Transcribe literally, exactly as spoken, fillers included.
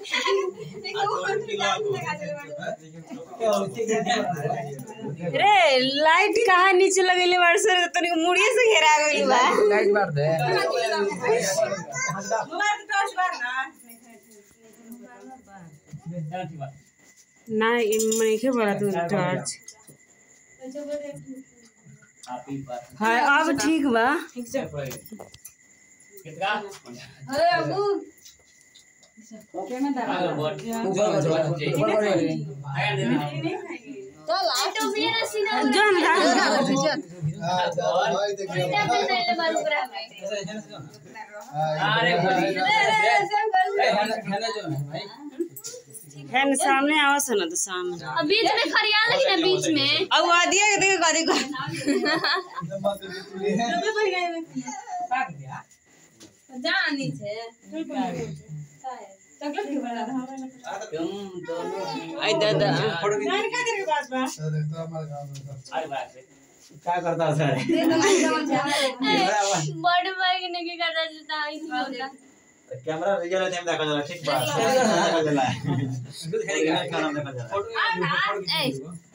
रे लाइट कहाँ नीचे लगेले बाड़ सर तनी मुड़िए से घेरा गइल बा लाइट मार दे मोबाइल के टॉर्च बार ना ना मैं के बड़ा तू टॉर्च हां अब ठीक बा ठीक से कितना अरे अबू ओके में दरा चल आ तो भी ना सीना जन हां है न सामने आवस न तो सामने अब बीच में खरियाल लगी ना बीच में अब आ दिया देखो गाड़ी को जानी छे चॉकलेट के बना तुम दोनों आई दादा जान का तेरे पास बा अरे बात क्या करता है सर बड़ भाई ने के करता जता ही होता कैमरा रियल टाइम देखा जरा ठीक बात देखा जरा दूध खाने का नाम देखा जरा आ ए